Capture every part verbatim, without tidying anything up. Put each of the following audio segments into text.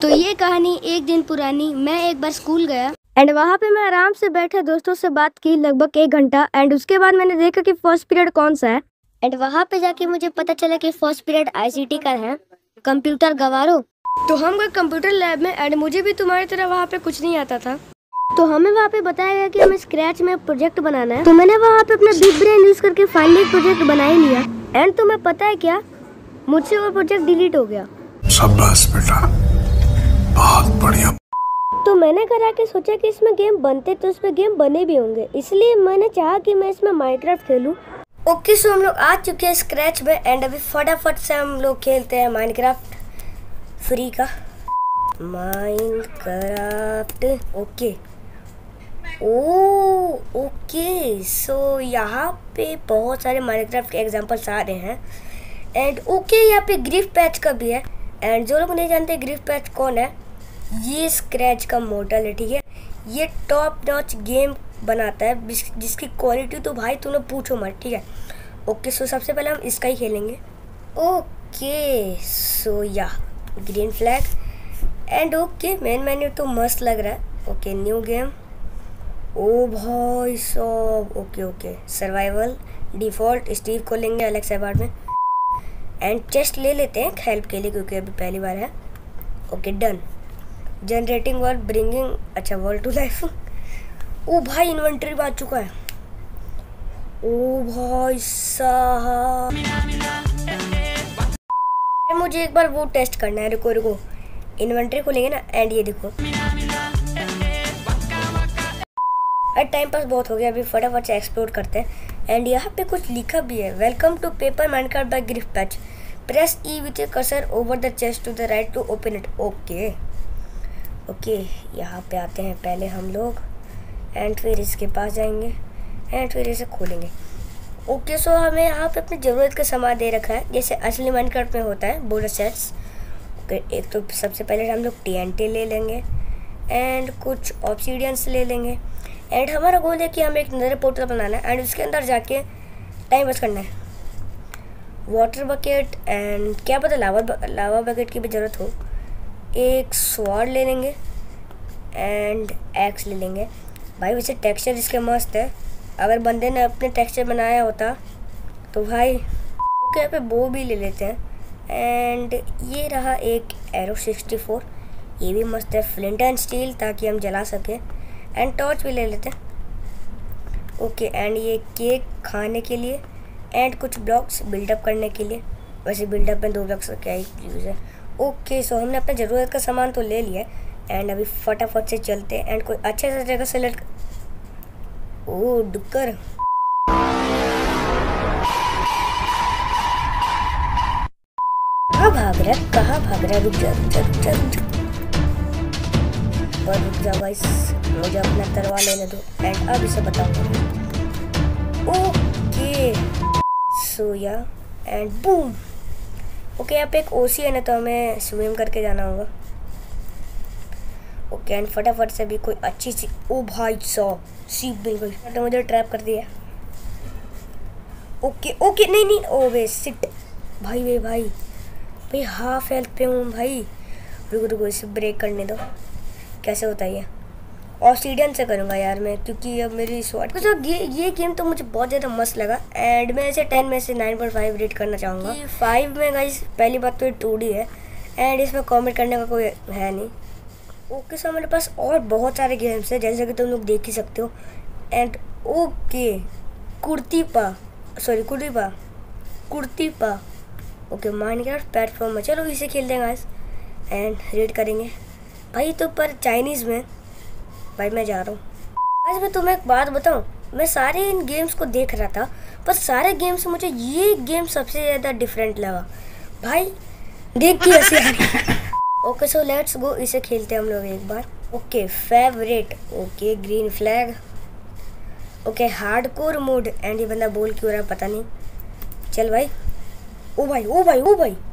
तो ये कहानी एक दिन पुरानी। मैं एक बार स्कूल गया एंड वहाँ पे मैं आराम से बैठे दोस्तों से बात की लगभग एक घंटा। एंड उसके बाद मैंने देखा कि फर्स्ट पीरियड कौन सा है एंड वहाँ पे जाके मुझे पता चला कि फर्स्ट पीरियड आईसीटी का है, कंप्यूटर गवारो। तो हम गए कंप्यूटर लैब में एंड मुझे भी तुम्हारी तरह वहाँ पे कुछ नहीं आता था। तो हमें वहाँ पे बताया गया कि हमें स्क्रैच में प्रोजेक्ट बनाना है। तो मैंने वहाँ पे अपना बिग ब्रेन यूज करके फाइनली एक प्रोजेक्ट बना ही लिया। एंड तुम्हें पता है क्या, मुझसे वो प्रोजेक्ट डिलीट हो गया। शाबाश बेटा, बहुत बढ़िया। तो मैंने करा के सोचा कि इसमें गेम बनते तो इसमें गेम बने भी होंगे, इसलिए मैंने चाहा कि मैं इसमें माइनक्राफ्ट खेलूं। ओके सो हम लोग आ चुके हैं स्क्रैच में एंड अभी फटाफट से हम लोग खेलते हैं माइनक्राफ्ट फ्री का माइनक्राफ्ट। ओके ओ ओके सो यहाँ पे बहुत सारे माइनक्राफ्ट के एग्जांपल्स आ रहे हैं एंड ओके यहाँ पे ग्रिफ पैच का भी है। एंड जो लोग नहीं जानते ग्रिफ पैच कौन है, ये स्क्रैच का मॉडल है, ठीक है। ये टॉप नॉच गेम बनाता है जिसकी क्वालिटी तो भाई तूने पूछो मत, ठीक है। ओके सो सबसे पहले हम इसका ही खेलेंगे। Okay so yeah green flag and okay main menu तो मस्त लग रहा है। ओके न्यू गेम, ओ भाई सब okay okay survival default Steve को लेंगे अलग से बार में एंड चेस्ट ले लेते हैं हेल्प के लिए क्योंकि अभी पहली बार है। Okay done. Generating world bringing, अच्छा वर्ल्ड टू लाइफ। ओ भाई इन्वेंटरी आ चुका है। ओ भाई साहब मुझे एक बार वो टेस्ट करना है, रुको रुको इन्वेंटरी खोलेंगे ना एंड ये देखो अरे टाइम पास बहुत हो गया, अभी फटाफट से एक्सप्लोर करते हैं। एंड यहाँ पे कुछ लिखा भी है, welcome to paper Minecraft by Griffpatch, press E with a cursor over the chest to the right to open it. Okay okay यहाँ पे आते हैं पहले हम लोग एंड फिर इसके पास जाएंगे एंड फिर इसे खोलेंगे। ओके सो हमें यहाँ पे अपनी ज़रूरत का सामान दे रखा है जैसे असली माइनक्राफ्ट में होता है बोनस सेट्स। ओके एक तो सबसे पहले हम लोग टीएनटी ले लेंगे एंड कुछ ऑब्सीडियंस ले लेंगे एंड हमारा गोल है कि हमें एक नया पोर्टल बनाना है एंड उसके अंदर जाके टाइम पास करना है। वाटर बकेट एंड क्या पता लावा लावा बकेट की भी ज़रूरत हो। एक स्वॉर्ड ले लेंगे एंड एक्स ले लेंगे। भाई वैसे टेक्सचर इसके मस्त है, अगर बंदे ने अपने टेक्सचर बनाया होता तो भाई। ओके यहाँ पे बो भी ले लेते हैं एंड ये रहा एक एरो सिक्सटी फोर, ये भी मस्त है। फ्लिंट एंड स्टील ताकि हम जला सकें एंड टॉर्च भी ले लेते हैं। ओके एंड ये केक खाने के लिए एंड कुछ ब्लॉक्स बिल्डअप करने के लिए। वैसे बिल्डअप में दो ब्लॉक्स का क्या ही यूज़ है। ओके सो हमने अपने ज़रूरत का सामान तो ले लिया एंड अभी फटाफट से चलते हैं एंड कोई अच्छे से जगह सेलेक्ट। ओ डुक्कर, कहाँ भाग रहा है कहाँ भाग रहा है, रुक जा रुक जा रुक जा रुक जा पर रुक जा गाइस, मुझे अपना तरवा लेने दो एंड अब इसे बताऊंगा। Okay so yeah and boom. Okay यहाँ पे एक ओसी है ना तो हमें स्विम करके जाना होगा। ओके एंड फटाफट से भी कोई अच्छी सी, ओ भाई सौ सीप मिल गई तो मुझे ट्रैप कर दिया। ओके ओके नहीं नहीं ओ वे सिट भाई वे भाई भाई हाफ हेल्थ पे हूँ भाई, रुको रुको इसे ब्रेक करने दो। कैसे होता है ये, ऑब्सीडियन से करूँगा यार मैं क्योंकि अब मेरी स्वॉर्ड तो ये ये गेम तो मुझे बहुत ज़्यादा मस्त लगा एंड मैं इसे टेन में से नाइन पॉइंट फाइव रेट करना चाहूँगा। फाइव में गाइस पहली बात तो ये टू डी है एंड इसमें कमेंट करने का कोई है नहीं। ओके सो हमारे पास और बहुत सारे गेम्स हैं जैसे कि तुम लोग देख ही सकते हो। एंड ओके कुर्ती पा सॉरी कुर्ती पा कुर्ती पा ओके माइनक्राफ्ट प्लेटफॉर्म है, चलो इसे खेल देंगे गाइस एंड रेड करेंगे भाई। तो पर चाइनीज़ में भाई मैं जा रहा हूँ। आज मैं तुम्हें एक बात बताऊँ, मैं सारे इन गेम्स को देख रहा था पर सारे गेम्स से मुझे ये गेम सबसे ज़्यादा डिफरेंट लगा भाई, देख के ऐसे आ रही। ओके सो लेट्स गो, इसे खेलते हैं हम लोग एक बार। Okay favourite, okay green flag, okay hardcore mode and ये बंदा बोल क्यों रहा है पता नहीं। चल भाई, ओ भाई ओ भाई ओ भाई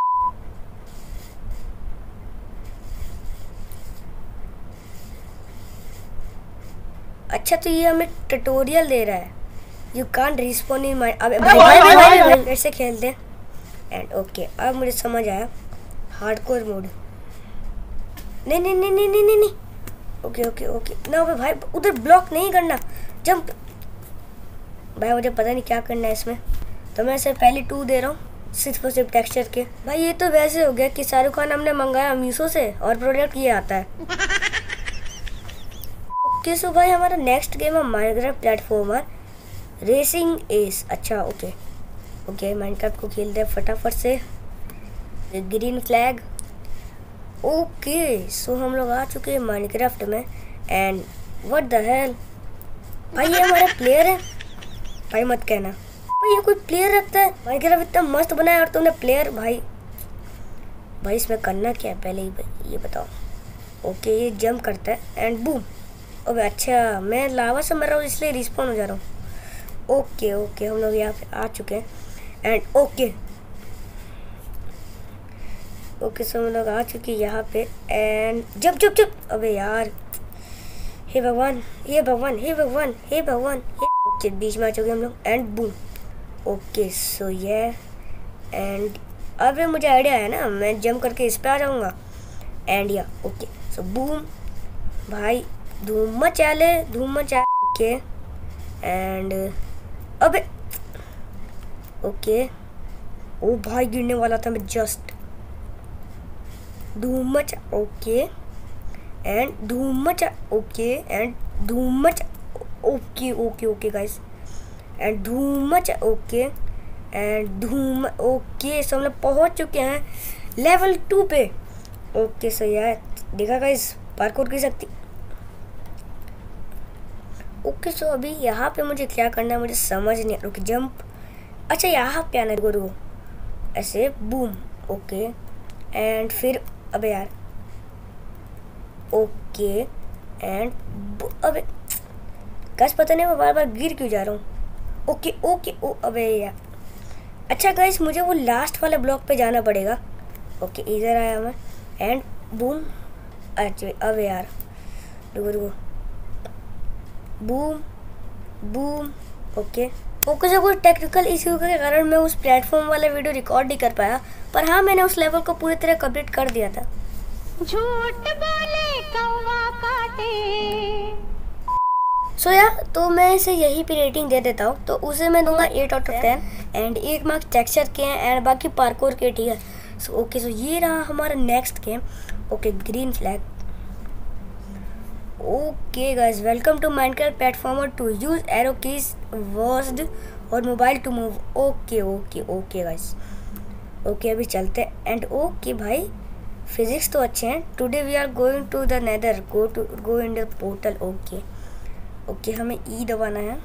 अच्छा तो ये हमें ट्यूटोरियल दे रहा है, you can't respond in my. अबे भाई भाई भाई भाई, भाई, भाई से खेलते हैं एंड ओके अब मुझे समझ आया हार्डकोर मोड। नहीं नहीं नहीं नहीं नहीं नहीं नहीं ओके ओके ओके ना भाई, उधर ब्लॉक नहीं करना, जंप। भाई मुझे पता नहीं क्या करना है इसमें, तो मैं सिर्फ पहले टू दे रहा हूँ सिर्फ और सिर्फ टेक्सचर के। भाई ये तो वैसे हो गया कि शाहरुख खान हमने मंगाया मीशो से और प्रोडक्ट ये आता है। ओके सो भाई हमारा नेक्स्ट गेम है माइनक्राफ्ट प्लेटफॉर्मर रेसिंग एस। अच्छा ओके ओके माइनक्राफ्ट को खेलते हैं फटाफट से। Green flag. ओके सो हम लोग आ चुके हैं माइनक्राफ्ट में एंड व्हाट द हेल। भाई ये हमारा प्लेयर है। भाई मत कहना भाई ये कोई प्लेयर रखता है। माइनक्राफ्ट इतना मस्त बनाया और तुमने प्लेयर। भाई भाई इसमें करना क्या है पहले ही ये बताओ। ओके ये जंप करता है एंड बूम। ओके अच्छा मैं लावा से मर रहा हूँ इसलिए रिस्पॉन हो जा रहा हूँ। ओके ओके हम लोग यहाँ पे आ चुके हैं एंड ओके ओके सो हम लोग आ चुके हैं यहाँ पे एंड जब जब जब अबे यार हे भगवान हे भगवान हे भगवान हे भगवान। ओके बीच में आ चुके हम लोग एंड बूम। ओके सो ये एंड अब मुझे आइडिया है ना, मैं जंप करके इस पे आ जाऊँगा एंड या ओके सो बूम। भाई धूम मचा ले धूम मचा। ओके एंड अबे ओके ओ भाई गिरने वाला था मैं जस्ट। धूम मचा ओके एंड धूम मचा ओके एंड धूम मचा okay okay okay guys and धूम मचा ओके एंड धूम। ओके सो हम लोग पहुंच चुके हैं लेवल टू पे। ओके सो यार देखा गाइस पार्कोर की शक्ति। ओके सो अभी यहाँ पे मुझे क्या करना है मुझे समझ नहीं। रुक जंप। अच्छा यहाँ पे आना है रुको ऐसे बूम। ओके एंड फिर अबे यार ओके एंड अबे गाइस पता नहीं मैं बार बार गिर क्यों जा रहा हूँ। ओके ओके ओ अबे यार। अच्छा गाइस मुझे वो लास्ट वाले ब्लॉक पे जाना पड़ेगा। ओके इधर आया मैं एंड बूम। अच्छा अबे यार रुको रुको बूम बूम। ओके ओके से कोई टेक्निकल इशू के कारण मैं उस प्लेटफॉर्म वाला वीडियो रिकॉर्ड नहीं कर पाया, पर हाँ मैंने उस लेवल को पूरी तरह कंप्लीट कर दिया था। झूठ बोले कौवा काटे। सो यार तो मैं इसे यही पे रेटिंग दे देता हूँ, तो उसे मैं दूंगा eight out of ten and एक मार्क्स टेक्सचर के हैं एंड बाकी पार्कोर के। ठीक है सो ओके सो ये रहा हमारा next game. Okay green flag. Okay guys welcome to Minecraft platformer to use arrow keys WASD और mobile to move. Okay okay okay guys okay अभी चलते हैं एंड ओके भाई फिजिक्स तो अच्छे हैं। Today we are going to the nether go to go in the portal. Okay okay हमें E दबाना है।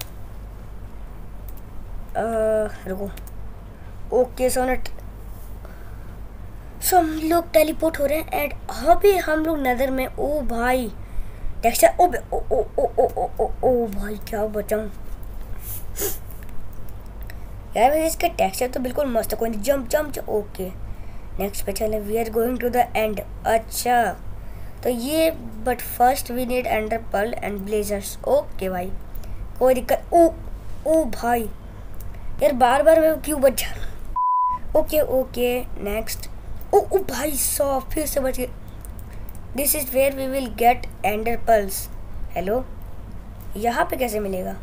रुको ओके सो नेट सो हम लोग टेलीपोर्ट हो रहे हैं एंड अभी हम लोग नेदर में। ओ भाई टेक्सचर ओ ओ ओ ओ ओ ओ ओ ओ भाई क्या बचाऊं यार। वैसे इसके टेक्सचर तो बिल्कुल मस्त है। कोई नहीं जंप जंप। ओके नेक्स्ट पे चले we are going to the end. अच्छा तो ये but first we need ender pearl and blazers. Okay भाई कोई दिक्कत। ओ ओ भाई यार बार बार मैं क्यों बच जा। Okay okay next. ओ ओ भाई सौ फिर से बच गए। This is where we will get ender pearls. Hello यहाँ पे कैसे मिलेगा।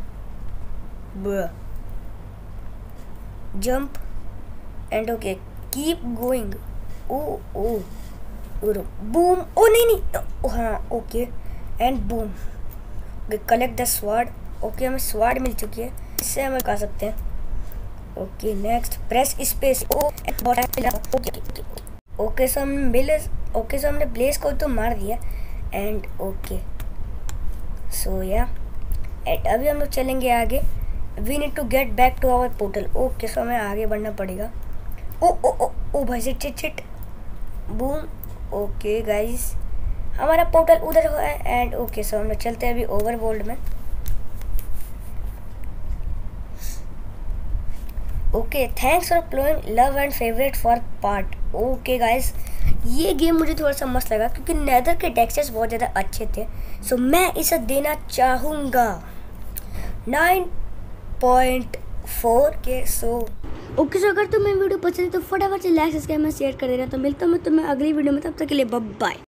Jump and okay keep going. ओ ओ बूम। ओ नहीं नहीं ओ, हाँ okay and boom. Collect the sword. Okay हमें स्वॉर्ड मिल चुकी है, इससे हम कर सकते हैं। Okay next press space. ओ ओके ओके सो हम मिल ओके सो हमने ब्लेज को तो मार दिया एंड ओके सो या एंड अभी हम लोग चलेंगे आगे। We need to get back to our portal. Okay so हमें आगे बढ़ना पड़ेगा। ओ ओ ओ ओ भाई से चिट चिट बूम। ओके गाइस हमारा पोर्टल उधर है एंड ओके सो हम लोग चलते हैं अभी ओवरवर्ल्ड में। Okay thanks for playing love and favourite for part. Okay guys ये गेम मुझे थोड़ा सा मस्त लगा क्योंकि नेदर के टेक्सचर्स बहुत ज़्यादा अच्छे थे। सो so, मैं इसे देना चाहूँगा नाइन पॉइंट फोर के। सो ओके सो अगर तुम्हें वीडियो पसंद है तो फटाफट से लाइक सब्सक्राइब में शेयर कर देना। तो मिलता हूँ मैं तुम्हें अगली वीडियो में, तब तक के लिए बाय बाय।